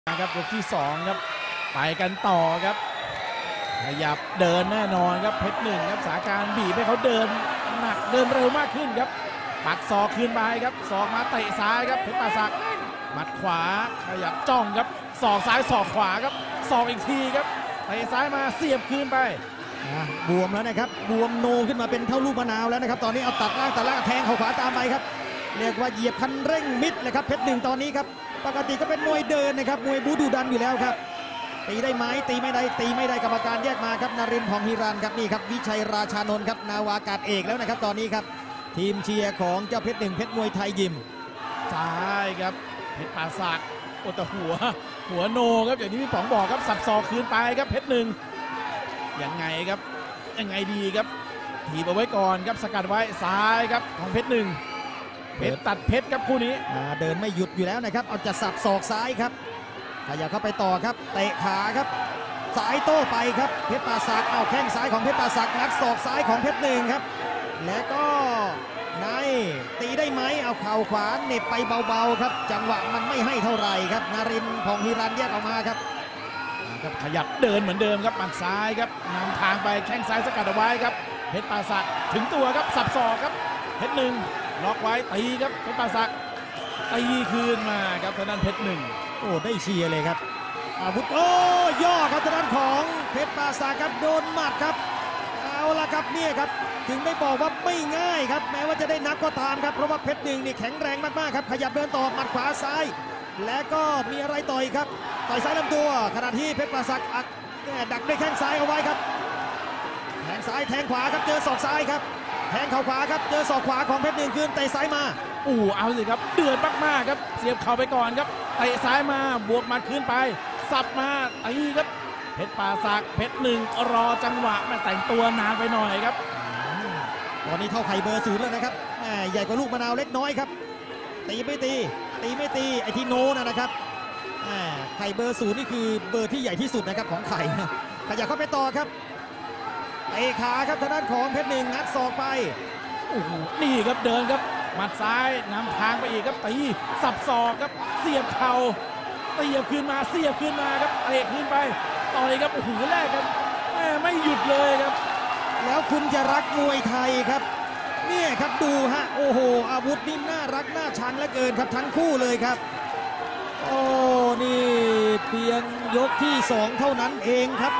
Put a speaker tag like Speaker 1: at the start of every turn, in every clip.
Speaker 1: ครับยกที่2ครับไปกันต่อครับขยับเดินแน่นอนครับเพชรหนึ่งครับสถานการณ์บีบให้เขาเดินหนักเดินเร็วมากขึ้นครับปักศอกคืนไปครับศอกมาเตะซ้ายครับเพชรป่าสักหมัดขวาขยับจ้องครับศอกซ้ายศอกขวาครับศอกอีกทีครับเตะซ้ายมาเสียบคืนไป
Speaker 2: บวมแล้วนะครับบวมโนขึ้นมาเป็นเท่าลูกมะนาวแล้วนะครับตอนนี้เอาตัดล่างแทงเข่าขวาตามไปครับเรียกว่าเหยียบคันเร่งมิดเลยครับเพชรหนึ่งตอนนี้ครับปกติก็เป็นมวยเดินนะครับมวยบูดูดันอยู่แล้วครับตีได้ไหมตีไม่ได้กรรมการแยกมาครับนรินทร์ ผ่องฮิรัญครับนี่ครับวิชัยราชานนท์ครับนาวากาศเอกแล้วนะครับตอนนี้ครับทีมเชียร์ของเจ้าเพชรหนึ่งเพชรมวยไทยยิม
Speaker 1: ใช่ครับเพชรป่าสักโอ้แต่หัวโนครับอย่างที่พี่ป๋องบอกครับสับศอกคืนไปครับเพชรหนึ่งยังไงครับยังไงดีครับถีบเอาไว้ก่อนครับสกัดไว้ซ้ายครับของเพชรหนึ่งเพชรตัดเพชรครับคู่นี้
Speaker 2: เดินไม่หยุดอยู่แล้วนะครับเอาจะสับศอกซ้ายครับขยับเข้าไปต่อครับเตะขาครับสายโต้ไปครับเพชรป่าสักเอาแข้งซ้ายของเพชรป่าสักงัดศอกซ้ายของเพชรหนึ่งครับและก็ในตีได้ไหมเอาเข่าขวาเหน็บไปเบาๆครับจังหวะมันไม่ให้เท่าไหร่ครับนรินทร์ ผ่องฮิรัญแยกออกมาครับ
Speaker 1: ขยับเดินเหมือนเดิมครับหมัดซ้ายครับนำทางไปแข้งซ้ายสกัดเอาไว้ครับเพชรป่าสักถึงตัวครับสับศอกครับเพชรหนึ่งล็อกไว้ตีครับเพชรป่าสักตีคืนมาครับทางด้านเพชรหนึ่ง
Speaker 2: โอ้ได้เชียร์เลยครับอาวุธโอ้ย่อครับทางด้านของเพชรป่าสักครับโดนหมัดครับเอาละครับเนี่ยครับถึงได้บอกว่าไม่ง่ายครับแม้ว่าจะได้นับก็ตามครับเพราะว่าเพชรหนึ่งนี่แข็งแรงมากๆครับขยับเดินต่อหมัดขวาซ้ายและก็มีอะไรต่อยครับต่อยซ้ายลำตัวขณะที่เพชรป่าสักดักด้วยแข้งซ้ายเอาไว้ครับแทงซ้ายแทงขวาครับเจอศอกซ้ายครับแทงเข่าขวาครับเจอศอกขวาของเพชรหนึ่งคืนเตะซ้ายมา
Speaker 1: เอาสิครับเดือดมากๆครับเสียบเข่าไปก่อนครับเตะซ้ายมาบวกหมัดขึ้นไปสับมาตีครับเพชรป่าสักเพชรหนึ่งรอจังหวะมาแต่งตัวนานไปหน่อยครับ
Speaker 2: ตอนนี้เท่าไข่เบอร์ศูนย์แล้วนะครับใหญ่กว่าลูกมะนาวเล็กน้อยครับตีไม่ตีไอ้ที่โนนะครับไข่เบอร์ศูนย์นี่คือเบอร์ที่ใหญ่ที่สุดนะครับของไข่ขยับเข้าไปต่อครับเตะขาครับทางด้านของเพชรหนึ่งงัดศอกไป
Speaker 1: นี่ครับเดินครับหมัดซ้ายนำทางไปอีกครับตีสับศอกครับเสียบเข่าเสียบคืนมาครับเตะคืนไปต่อยครับแลกกันไม่หยุดเลยครับ
Speaker 2: แล้วคุณจะรักมวยไทยครับเนี่ยครับดูฮะโอ้โหอาวุธนี่น่ารักน่าชังเหลือเกินครับทั้งคู่เลยครับโอ้นี่เพียงยกที่2เท่านั้นเองครับ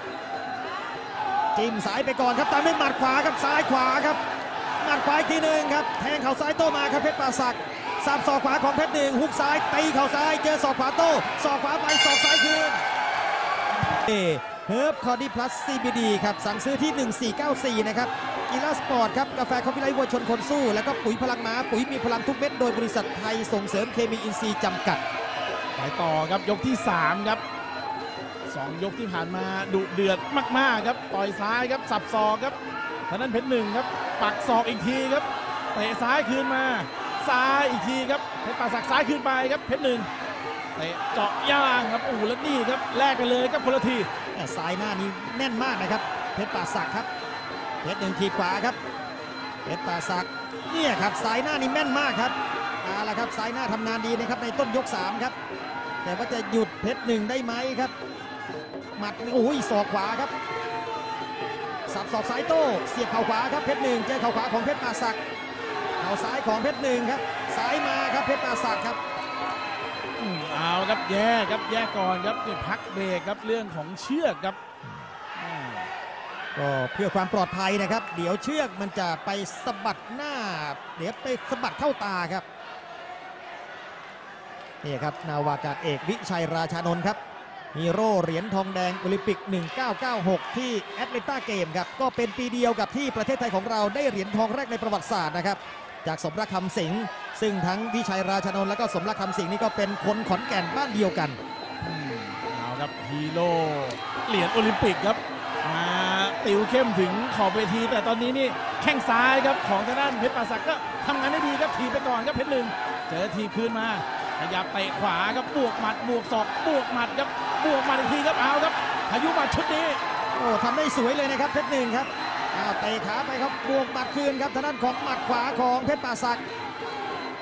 Speaker 2: จิ้มสายไปก่อนครับตามด้วยหมัดขวาครับซ้ายขวาครับหมัดขวาอีกทีหนึ่งครับแทงเข่าซ้ายโต้มาครับเพชรป่าสักสับศอกขวาของเพชรหนึ่งฮุกซ้ายตีเข่าซ้ายเจอศอกขวาโต้ศอกขวาไปศอกซ้ายคืนเฮิร์บคอร์ดี้พลัส CBD ครับสั่งซื้อที่1494นะครับกีฬาสปอร์ตครับกาแฟคอฟฟี่ไลท์วัวชนคนสู้แล้วก็ปุ๋ยพลังม้าปุ๋ยมีพลังทุกเม็ดโดยบริษัทไทยส่งเสริมเคมีอินทรีย์จำกัด
Speaker 1: ไปต่อครับยกที่3ครับ2ยกที่ผ่านมาดุเดือดมากๆครับต่อยซ้ายครับสับศอกครับทางนั้นเพชรหนึ่งครับปักศอกอีกทีครับเตะซ้ายคืนมาซ้ายอีกทีครับเพชรป่าสักซ้ายคืนไปครับเพชรหนึ่งเตะเจาะย่างครับแล้วนี่ครับแลกกันเลยครับคนละที
Speaker 2: ซ้ายหน้านี้แน่นมากนะครับเพชรป่าสักครับเพชรหนึ่งทีขวาครับเพชรป่าสักเนี่ยครับซ้ายหน้านี่แม่นมากครับเอาละครับซ้ายหน้าทำงานดีนะครับในต้นยก3ครับแต่ว่าจะหยุดเพชรหนึ่งได้ไหมครับหมัดศอกขวาครับสับศอกซ้ายโต้เสียบเข่าขวาครับเพชรหนึ่งเจอเข่าขวาของเพชรป่าสักเข่าซ้ายของเพชรหนึ่งครับซ้ายมาครับเพชรป่าสักครับ
Speaker 1: เอาครับแย่ก่อนครับพักเบรกครับเรื่องของเชือกครับ
Speaker 2: ก็เพื่อความปลอดภัยนะครับเดี๋ยวเชือกมันจะไปสะบัดหน้าเดี๋ยวไปสะบัดเข้าตาครับนี่ครับนาวากาศเอกวิชัยราชานนท์ครับฮีโร่เหรียญทองแดงโอลิมปิก1996ที่แอตแลนตาเกมครับก็เป็นปีเดียวกับที่ประเทศไทยของเราได้เหรียญทองแรกในประวัติศาสตร์นะครับจากสมรักคำสิงห์ซึ่งทั้งวิชัยราชานนท์และก็สมรักคำสิงห์นี่ก็เป็นคนขอนแก่นบ้านเดียวกัน
Speaker 1: เอาครับฮีโร่เหรียญโอลิมปิกครับมาติวเข้มถึงขอบเวทีแต่ตอนนี้นี่แข้งซ้ายครับของทางด้านเพชรป่าสักก็ทำงานได้ดีครับทีไปก่อนครับเพชรหนึ่งเจอทีคืนมาขยับเตะขวาครับบวกหมัดบวกศอกบวกหมัดครับบวกหมัดอีกทีครับเอาครับพายุหมัดชุดนี้
Speaker 2: ทำได้สวยเลยนะครับเพชรหนึ่งครับเตะขาไปครับบวกหมัดคืนครับทางด้านของหมัดขวาของเพชรป่าสัก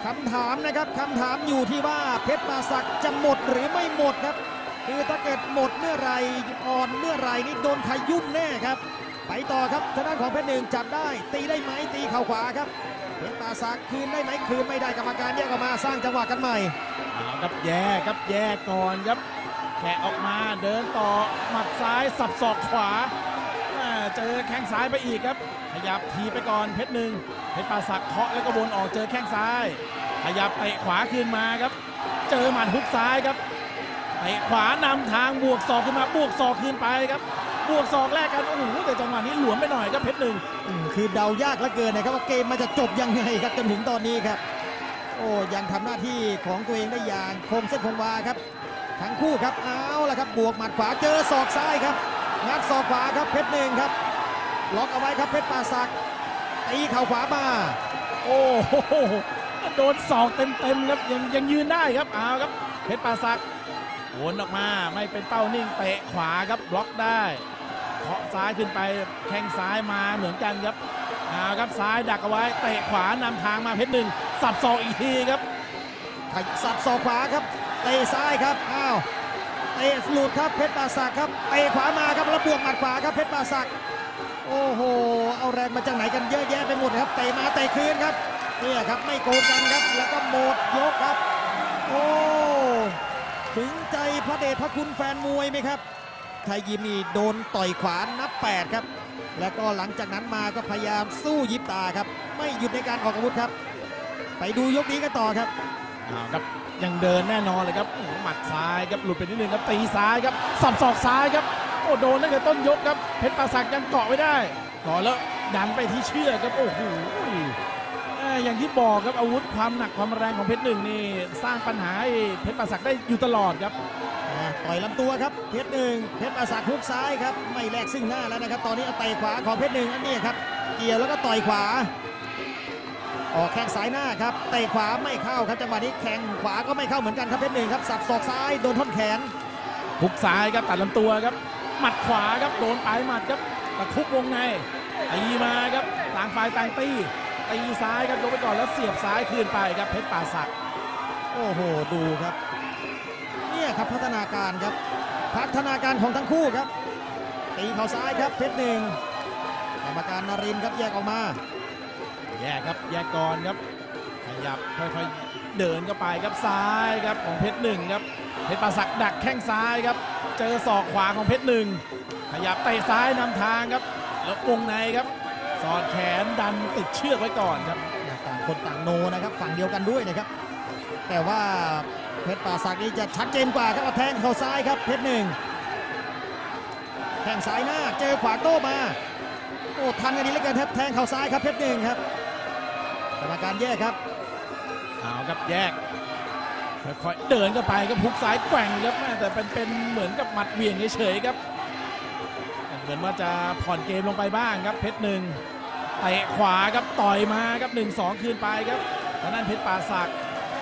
Speaker 2: คำถามนะครับคำถามอยู่ที่ว่าเพชรป่าสักจะหมดหรือไม่หมดครับคือถ้าเกิดหมดเมื่อไหรอ่อนเมื่อไหรนี่โดนขยุ่มแน่ครับไปต่อครับทางด้านของเพชรหนึ่งจับได้ตีได้ไหมตีเข่าขวาครับเพชรป่าสักคืนได้ไหมคืนไม่ได้กรรมการแยกออกมาสร้างจังหวะกันใหม่
Speaker 1: เอาครับแย่ครับแย่ก่อนครับแกะออกมาเดินต่อหมัดซ้ายสับศอกขวาเจอแข้งซ้ายไปอีกครับขยับทีไปก่อนเพชรหนึ่งเพชรป่าสักเคาะแล้วก็วนออกเจอแข้งซ้ายขยับเตะขวาขึ้นมาครับเจอหมัดฮุกซ้ายครับเตะขวานำทางบวกศอกขึ้นมาบวกศอกขึ้นไปครับบวกศอกแรกกันโอ้โหแต่จังหวะนี้หลวมไปหน่อยครับเพชรหนึ่ง
Speaker 2: คือเดายากเหลือเกินนะครับว่าเกมมันจะจบยังไงครับจนถึงตอนนี้ครับโอ้ยังทำหน้าที่ของตัวเองได้อย่างคงเส้นคงวาครับทั้งคู่ครับเอาละครับบวกหมัดขวาเจอศอกซ้ายครับงัดศอกขวาครับเพชรหนึ่งครับล็อกเอาไว้ครับเพชรป่าสักตีเข่าขวามา
Speaker 1: โอ้โหโดนศอกเต็มๆครับยังยืนได้ครับเอาครับเพชรป่าสักวนออกมาไม่เป็นเป้านิ่งเตะขวาครับบล็อกได้เคาะซ้ายขึ้นไปแข้งซ้ายมาเหมือนกันครับเอาครับซ้ายดักเอาไว้เตะขวานำทางมาเพชรหนึ่งสับศอกอีกทีครับ
Speaker 2: สับศอกขวาครับเตะซ้ายครับอ้าวเตะหลุดครับเพชรป่าสักครับเตะขวามาครับแล้วบวกหมัดขวาครับเพชรป่าสักโอ้โหเอาแรงมาจากไหนกันเยอะแยะไปหมดครับเตะมาเตะคืนครับเนี่ยครับไม่โกงกันครับแล้วก็หมดยกครับโอ้ถึงใจพระเดชพระคุณแฟนมวยไหมครับไทยยิมนี่โดนต่อยขวานับ8ครับแล้วก็หลังจากนั้นมาก็พยายามสู้ยิบตาครับไม่หยุดในการออกอาวุธครับไปดูยกนี้กันต่อครับ
Speaker 1: เอาครับยังเดินแน่นอนเลยครับโอ้โหหมัดซ้ายครับหลุดไปนิดนึงครับตีซ้ายครับสับศอกซ้ายครับโอ้โดนตั้งแต่ต้นยกครับเพชรป่าสักยังเกาะไม่ได้เกาะแล้วดันไปที่เชือกครับโอ้โหอย่างที่บอกครับอาวุธความหนักความแรงของเพชรหนึ่งนี่สร้างปัญหาให้เพชรป่าสักได้อยู่ตลอดครับ
Speaker 2: ต่อยลำตัวครับเพชรหนึ่งเพชรป่าสักฮุกซ้ายครับไม่แลกซึ่งหน้าแล้วนะครับตอนนี้เอาเตะขวาของเพชรหนึ่งอันนี้ครับเกี่ยวแล้วก็ต่อยขวาออกแข้งซ้ายหน้าครับเตะขวาไม่เข้าครับจังหวะนี้แข้งขวาก็ไม่เข้าเหมือนกันครับเพชรหนึ่งครับสับศอกซ้ายโดนท่อนแขน
Speaker 1: ฮุกซ้ายครับตัดลำตัวครับหมัดขวาครับโดนปลายหมัดครับตะคุบวงในตีมาครับต่างฝ่ายต่างตีซ้ายครับยกไปก่อนแล้วเสียบซ้ายคืนไปครับเพชรป่าสัก
Speaker 2: โอ้โหดูครับเนี่ยครับพัฒนาการครับพัฒนาการของทั้งคู่ครับตีเข่าซ้ายครับเพชรหนึ่งกรรมการนรินทร์ครับแยกออกมา
Speaker 1: แยกครับแยกก่อนครับขยับค่อยๆเดินเข้าไปครับซ้ายครับของเพชรหนึ่งครับเพชรป่าสักดักแข้งซ้ายครับเจอศอกขวาของเพชรหนึ่งขยับเตะซ้ายนำทางครับแล้ววงในครับสอดแขนดันติดเชือกไว้ก่อนครับ
Speaker 2: ต่างคนต่างโนนะครับฝั่งเดียวกันด้วยนะครับแต่ว่าเพชรป่าสักนี่จะชัดเจนกว่าครับแทงเข่าซ้ายครับเพชรหนึ่งแทงซ้ายหน้าเจอขวาโต้มาโอ้ทันกันดีเหลือเกินครับแทงเข่าซ้ายครับเพชรหนึ่งครับกรรมการแยกครับ
Speaker 1: เอาครับแยกค่อยๆเดินเข้าไปครับฮุกซ้ายแกว่งครับแต่เป็นเหมือนกับหมัดเหวี่ยงเฉยๆครับเหมือนว่าจะผ่อนเกมลงไปบ้างครับเพชรหนึ่งเตะขวาครับต่อยมาครับ 1-2 คืนไปครับทางด้านเพชรป่าสัก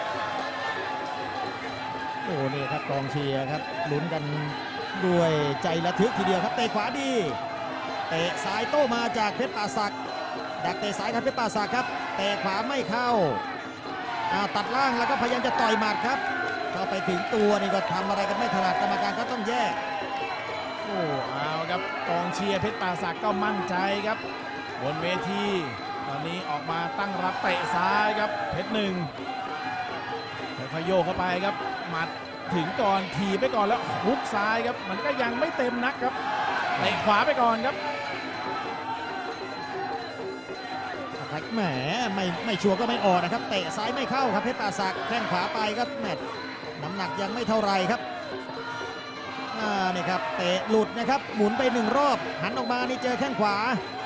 Speaker 2: โอ้นี่ครับกองเชียร์ครับลุ้นกันด้วยใจระทึกทีเดียวครับเตะขวาดีเตะซ้ายโต้มาจากเพชรป่าสักดักเตะซ้ายครับเพชรป่าสักครับเตะขวาไม่เข้าตัดล่างแล้วก็พยายามจะต่อยหมัดครับเข้าไปถึงตัวนี่ก็ทำอะไรกันไม่ถนัดกรรมการก็ต้องแยก
Speaker 1: โอ้เอาครับกองเชียร์เพชรป่าสักก็มั่นใจครับบนเวทีตอนนี้ออกมาตั้งรับเตะซ้ายครับเพชรหนึ่งค่อยๆโยกเข้าไปครับหมัดถึงก่อนถีบไปก่อนแล้วฮุกซ้ายครับมันก็ยังไม่เต็มนักครับเตะขวาไปก่อนครับ
Speaker 2: แหมไม่ชัวร์ก็ไม่ออกนะครับเตะซ้ายไม่เข้าครับเพชรป่าสักแข้งขวาไปก็แมตน้ำหนักยังไม่เท่าไรครับนี่ครับเตะหลุดนะครับหมุนไป1รอบหันออกมานี่เจอแข้งขวา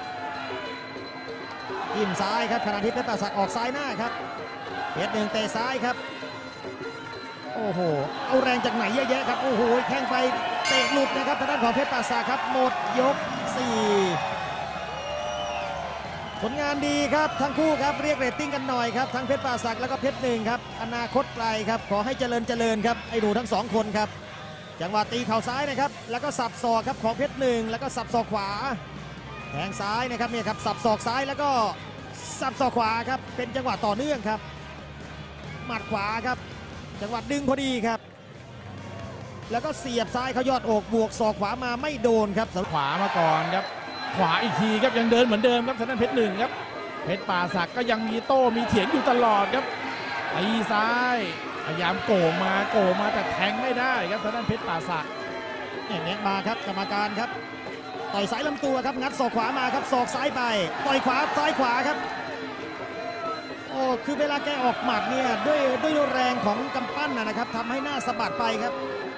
Speaker 2: จิ้มซ้ายครับขณะที่เพชรป่าสักออกซ้ายหน้าครับเพชรหนึ่งเตะซ้ายครับโอ้โหเอาแรงจากไหนเยอะแยะครับโอ้โหแข้งไปเตะหลุดนะครับทางด้านของเพชรป่าสักครับหมดยก4ผลงานดีครับทั้งคู่ครับเรียกเรตติ้งกันหน่อยครับทั้งเพชรป่าสักแล้วก็เพชรหนึ่งครับอนาคตไกลครับขอให้เจริญครับไอ้หนูทั้ง2คนครับจังหวะตีเข่าซ้ายนะครับแล้วก็สับศอกครับของเพชรหนึ่งแล้วก็สับศอกขวาแทงซ้ายนะครับเนี่ยครับสับศอกซ้ายแล้วก็สับศอกขวาครับเป็นจังหวะต่อเนื่องครับหมัดขวาครับจังหวะดึงพอดีครับแล้วก็เสียบซ้ายเขายอดอกบวกศอกขวามาไม่โดนครับ
Speaker 1: ขวามาก่อนครับขวาอีกทีครับยังเดินเหมือนเดิมครับทางด้านเพชรหนึ่งครับเพชรป่าศักดิ์ก็ยังมีโต้มีเถียงอยู่ตลอดครับตีซ้ายพยายามโก่มาแต่แทงไม่ได้ครับทางด้านเพชรป่าศักดิ์
Speaker 2: แนะมาครับกรรมการครับต่อยซ้ายลำตัวครับงัดศอกขวามาครับศอกซ้ายไปต่อยขวาซ้ายขวาครับโอ้คือเวลาแกออกหมัดเนี่ยด้วยแรงของกำปั้นนะครับทำให้หน้าสะบัดไปครับ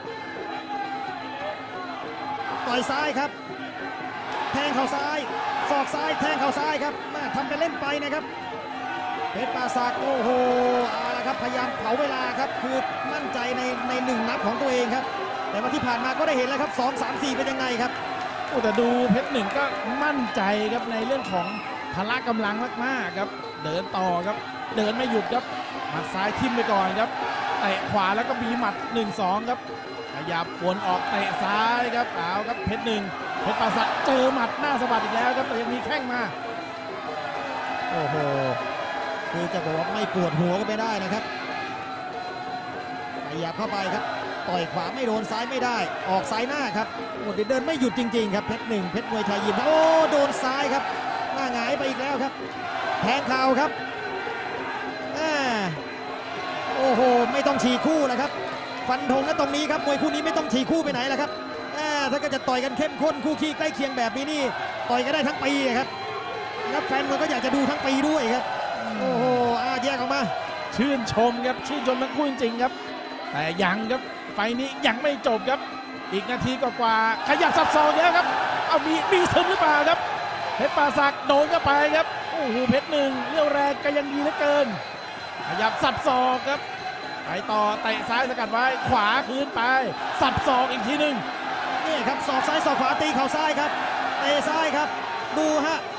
Speaker 2: ต่อยซ้ายครับแทงเข่าซ้ายศอกซ้ายแทงเข่าซ้ายครับทำไปเล่นไปนะครับเพชรป่าศักดิ์โอ้โหเอาละครับพยายามเผาเวลาครับคือมั่นใจในหนึ่งนับของตัวเองครับแต่ว่าที่ผ่านมาก็ได้เห็นแล้วครับ2 3 4เป็นยังไงครับ
Speaker 1: โอ้แต่ดูเพชรหนึ่งก็มั่นใจครับในเรื่องของพละกำลังมากๆครับเดินต่อครับเดินไม่หยุดครับหมัดซ้ายทิ่มไปก่อนครับเตะขวาแล้วก็มีหมัด 1-2 ครับขยับวนออกเตะซ้ายครับเอาครับเพชรหนึ่งเพชรป่าศักดิ์เจอหมัดหน้าสะบัดอีกแล้วครับแต่ยังมีแข้งมา
Speaker 2: โอ้โหคือจะบอกว่าไม่ปวดหัวก็ไม่ได้นะครับขยับเข้าไปครับต่อยขวาไม่โดนซ้ายไม่ได้ออกซ้ายหน้าครับโอ้เดินไม่หยุดจริงๆครับเพชรหนึ่งเพชรมวยไทยยิมโอ้โดนซ้ายครับหน้าหงายไปอีกแล้วครับแทงเข่าครับโอ้โหไม่ต้องฉีกคู่แล้วครับฟันธงนะตรงนี้ครับมวยคู่นี้ไม่ต้องฉีกคู่ไปไหนแล้วครับถ้าก็จะต่อยกันเข้มข้นคู่ขี้ใกล้เคียงแบบนี้นี่ต่อยกันได้ทั้งปีครับแล้วแฟนมวยก็อยากจะดูทั้งปีด้วยครับโอ้โหแยกออกมา
Speaker 1: ชื่นชมครับชื่นชมทั้งคู่จริงๆครับแต่ยังครับไฟนี้ยังไม่จบครับอีกนาทีกว่าขยับสับศอกแล้วครับเอามีซึมหรือเปล่าครับเพชรป่าศักดิ์โดนเข้าไปครับโอ้โหเพชรหนึ่งเรี่ยวแรงก็ยังดีเหลือเกินขยับสับศอกครับไปต่อเตะซ้ายสกัดไว้ขวาคืนไปสับศอกอีกทีหนึ่ง
Speaker 2: นี่ครับศอกซ้ายศอกขวาตีเข่าซ้ายครับเตะซ้ายครับดูฮะ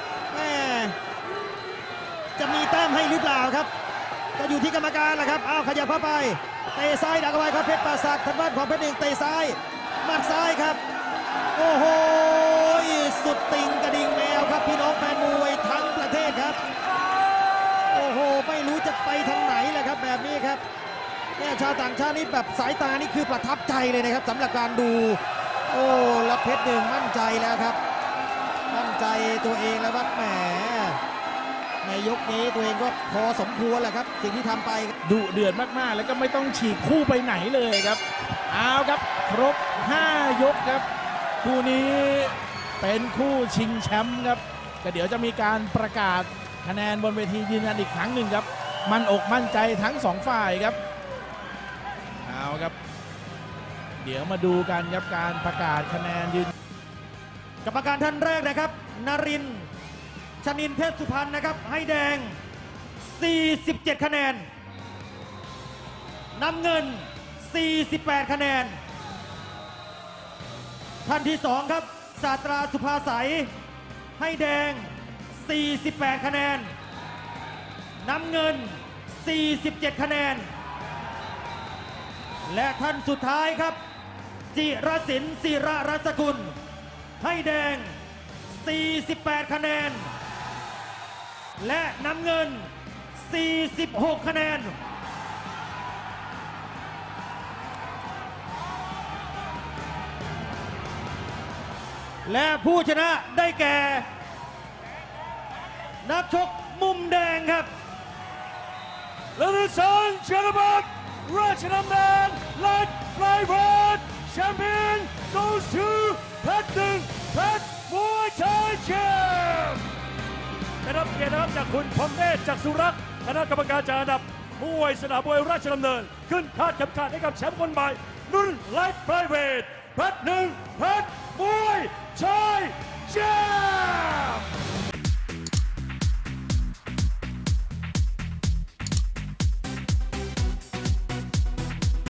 Speaker 2: จะมีแต้มให้หรือเปล่าครับก็อยู่ที่กรรมการแหละครับขยับเข้าไปเตะซ้ายดักเอาไว้ครับเพชรป่าศักดิ์ทางด้านของเพชรหนึ่งเตะซ้ายหมัดซ้ายครับโอ้โหสุดติ่งกระดิ่งแมวครับพี่น้องแฟนมวยทั้งประเทศครับโอ้โหไม่รู้จะไปทางไหนแหละครับแบบนี้ครับเนี่ยชาวต่างชาตินี่แบบสายตานี่คือประทับใจเลยนะครับสำหรับการดูโอ้แล้วเพชรหนึ่งมั่นใจแล้วครับมั่นใจตัวเองแล้วว่าแหมในยกนี้ตัวเองก็พอสมควรแหละครับสิ่งที่ทำไป
Speaker 1: ดุเดือดมากๆแล้วก็ไม่ต้องฉีกคู่ไปไหนเลยครับเอาครับครบ5 ยกครับคู่นี้เป็นคู่ชิงแชมป์ครับก็เดี๋ยวจะมีการประกาศคะแนนบนเวทียืนยันอีกครั้งหนึ่งครับมั่นอกมั่นใจทั้ง2 ฝ่ายครับเอาครับเดี๋ยวมาดูกันครับการประกาศคะแนนยืน
Speaker 2: กรรมการท่านแรกนะครับนรินทร์ชนินทร์เทพสุพรรณนะครับให้แดง47 คะแนนน้ำเงิน48 คะแนนท่านที่2ครับศาสตราสุภาใสให้แดง48 คะแนนน้ำเงิน47 คะแนนและท่านสุดท้ายครับจิรศิลป์ศิระรัศกุลให้แดง48 คะแนนและน้ำเงิน46 คะแนนและผู้ชนะได้แก่นักชกมุมแดงครับ
Speaker 3: Ladies and gentlemen, ราชดำเนิน Light Flyweight Champion goes to เพชรหนึ่งเพชรมวยไทยแชมป์ได้รับเกียรตินะครับจากคุณพงเนตรจากสุรักษ์คณะกรรมการจัดอันดับมวยสนามมวยราชดำเนินขึ้นคาดเข็มขัดให้กับแชมป์คนใหม่รุ่น Light Flyweight เพชรหนึ่งเพชรมวยไทยแชมป์